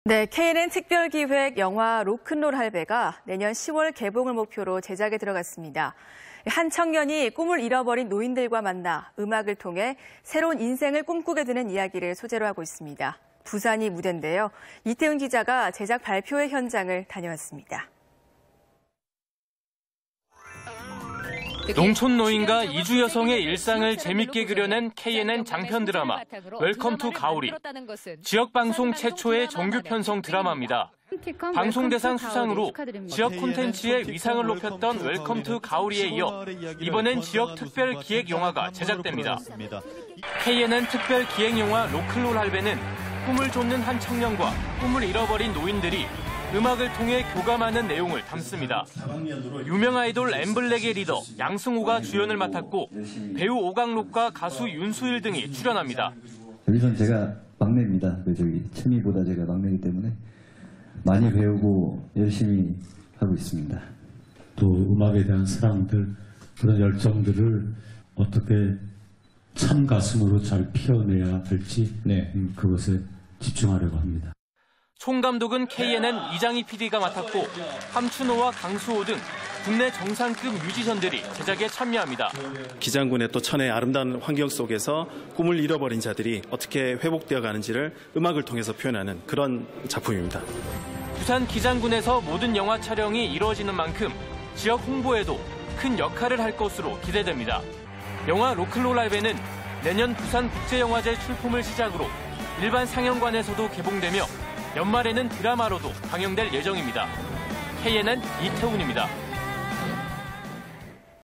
네, KNN 특별기획 영화 로큰롤 할배가 내년 10월 개봉을 목표로 제작에 들어갔습니다. 한 청년이 꿈을 잃어버린 노인들과 만나 음악을 통해 새로운 인생을 꿈꾸게 되는 이야기를 소재로 하고 있습니다. 부산이 무대인데요. 이태훈 기자가 제작 발표회 현장을 다녀왔습니다. 농촌 노인과 이주 여성의 일상을 재밌게 그려낸 KNN 장편 드라마 웰컴 투 가오리. 지역 방송 최초의 정규 편성 드라마입니다. 방송대상 수상으로 지역 콘텐츠의 위상을 높였던 웰컴 투 가오리에 이어 이번엔 지역 특별 기획 영화가 제작됩니다. KNN 특별 기획 영화 로큰롤 할배는 꿈을 쫓는 한 청년과 꿈을 잃어버린 노인들이 음악을 통해 교감하는 내용을 담습니다. 유명 아이돌 엠블랙의 리더 양승호가 주연을 맡았고 배우 오강록과 가수 윤수일 등이 출연합니다. 여기선 제가 막내입니다. 채미보다 제가 막내이기 때문에 많이 배우고 열심히 하고 있습니다. 또 음악에 대한 사랑들, 그런 열정들을 어떻게 참 가슴으로 잘 피워내야 할지 그것에 집중하려고 합니다. 총감독은 KNN 이장희 PD가 맡았고 함춘호와 강수호 등 국내 정상급 뮤지션들이 제작에 참여합니다. 기장군의 또 천혜의 아름다운 환경 속에서 꿈을 잃어버린 자들이 어떻게 회복되어 가는지를 음악을 통해서 표현하는 그런 작품입니다. 부산 기장군에서 모든 영화 촬영이 이루어지는 만큼 지역 홍보에도 큰 역할을 할 것으로 기대됩니다. 영화 로큰롤 할배는 내년 부산국제영화제 출품을 시작으로 일반 상영관에서도 개봉되며 연말에는 드라마로도 방영될 예정입니다. KNN 이태훈입니다.